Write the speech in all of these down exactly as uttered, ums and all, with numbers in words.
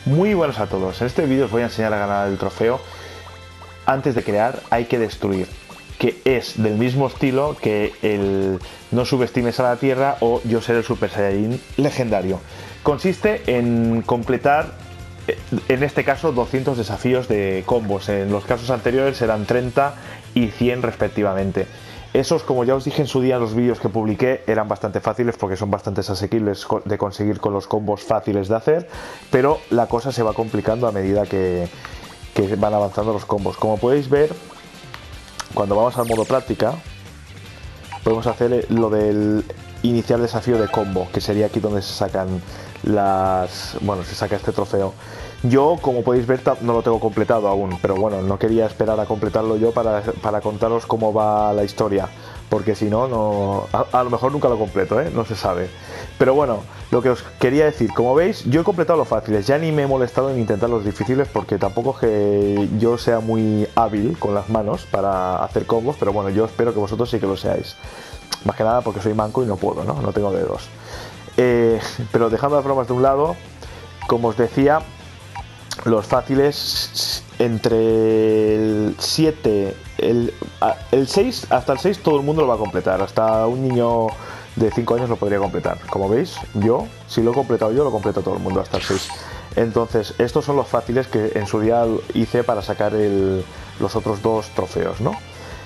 Muy buenos a todos. En este vídeo os voy a enseñar a ganar el trofeo. Antes de crear hay que destruir, que es del mismo estilo que el no subestimes a la tierra o yo ser el Super Saiyajin legendario. Consiste en completar, en este caso, doscientos desafíos de combos. En los casos anteriores eran treinta y cien respectivamente. Esos, como ya os dije en su día en los vídeos que publiqué, eran bastante fáciles porque son bastante asequibles de conseguir con los combos fáciles de hacer, pero la cosa se va complicando a medida que, que van avanzando los combos. Como podéis ver, cuando vamos al modo práctica, podemos hacer lo del iniciar desafío de combo, que sería aquí donde se sacan las... bueno, se saca este trofeo. Yo, como podéis ver, no lo tengo completado aún, pero bueno, no quería esperar a completarlo yo para, para contaros cómo va la historia, porque si no, no a, a lo mejor nunca lo completo, ¿eh? No se sabe. Pero bueno, lo que os quería decir, como veis, yo he completado los fáciles, ya ni me he molestado en intentar los difíciles, porque tampoco es que yo sea muy hábil con las manos para hacer combos, pero bueno, yo espero que vosotros sí que lo seáis. Más que nada porque soy manco y no puedo, ¿no? No tengo dedos. Eh, pero dejando las bromas de un lado, como os decía, los fáciles entre el siete, el, el seis, hasta el seis todo el mundo lo va a completar, hasta un niño de cinco años lo podría completar. Como veis, yo, si lo he completado yo, lo completa todo el mundo hasta el seis. Entonces, estos son los fáciles que en su día hice para sacar el, los otros dos trofeos, ¿no?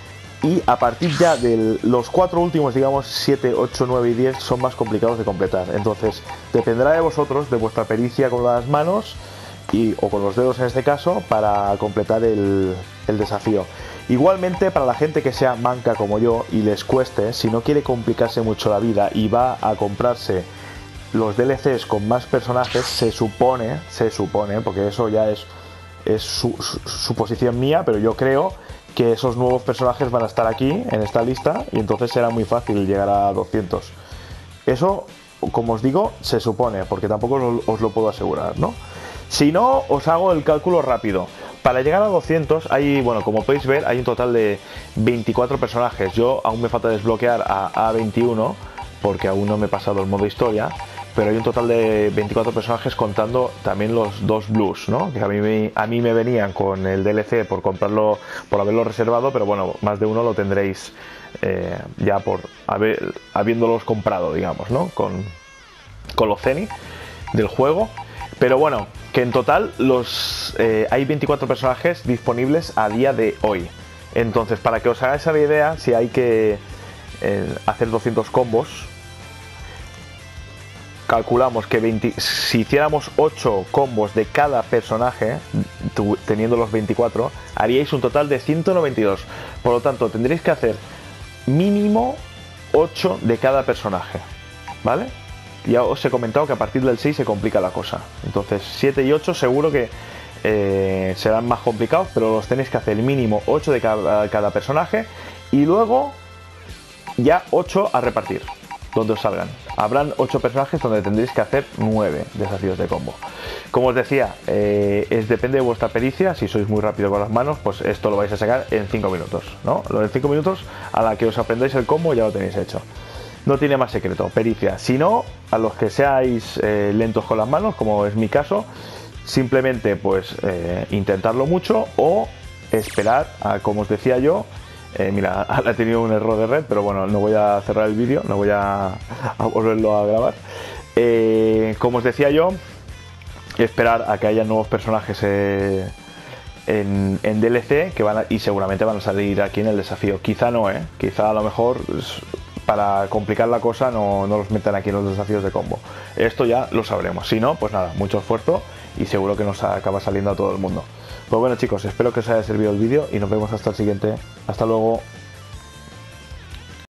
Y a partir ya de los cuatro últimos, digamos siete, ocho, nueve y diez, son más complicados de completar. Entonces, dependerá de vosotros, de vuestra pericia con las manos y, o con los dedos en este caso, para completar el, el desafío. Igualmente, para la gente que sea manca como yo y les cueste, si no quiere complicarse mucho la vida y va a comprarse los D L Cs con más personajes, se supone, se supone, porque eso ya es, es su, su, suposición mía, pero yo creo que esos nuevos personajes van a estar aquí en esta lista y entonces será muy fácil llegar a doscientos. Eso, como os digo, se supone, porque tampoco os lo puedo asegurar, ¿no? Si no, os hago el cálculo rápido. Para llegar a doscientos hay, bueno, como podéis ver, hay un total de veinticuatro personajes. Yo aún me falta desbloquear a A veintiuno porque aún no me he pasado el modo historia, pero hay un total de veinticuatro personajes contando también los dos blues, ¿no? Que a mí, me, a mí me venían con el D L C por comprarlo, por haberlo reservado, pero bueno, más de uno lo tendréis eh, ya por haber, habiéndolos comprado, digamos, ¿no? Con, con los Zenny del juego. Pero bueno, que en total los eh, hay veinticuatro personajes disponibles a día de hoy. Entonces, para que os hagáis la idea, si hay que eh, hacer doscientos combos, calculamos que veinte, si hiciéramos ocho combos de cada personaje, teniendo los veinticuatro, haríais un total de ciento noventa y dos. Por lo tanto, tendréis que hacer mínimo ocho de cada personaje, ¿vale? Ya os he comentado que a partir del seis se complica la cosa. Entonces, siete y ocho seguro que eh, serán más complicados, pero los tenéis que hacer mínimo ocho de cada, cada personaje y luego ya ocho a repartir donde os salgan. Habrán ocho personajes donde tendréis que hacer nueve desafíos de combo. Como os decía, eh, es, depende de vuestra pericia. Si sois muy rápido con las manos, pues esto lo vais a sacar en cinco minutos, ¿no? Lo de cinco minutos, a la que os aprendáis el combo ya lo tenéis hecho. No tiene más secreto, pericia. Si no, a los que seáis eh, lentos con las manos, como es mi caso, simplemente pues eh, intentarlo mucho o esperar a, como os decía yo, eh, mira, ahora he tenido un error de red, pero bueno, no voy a cerrar el vídeo, no voy a, a volverlo a grabar. Eh, como os decía yo, esperar a que haya nuevos personajes eh, en, en D L C que van a, y seguramente van a salir aquí en el desafío. Quizá no, ¿eh? Quizá a lo mejor para complicar la cosa no, no los metan aquí en los desafíos de combo. Esto ya lo sabremos. Si no, pues nada, mucho esfuerzo y seguro que nos acaba saliendo a todo el mundo. Pues bueno, chicos, espero que os haya servido el vídeo y nos vemos hasta el siguiente. Hasta luego.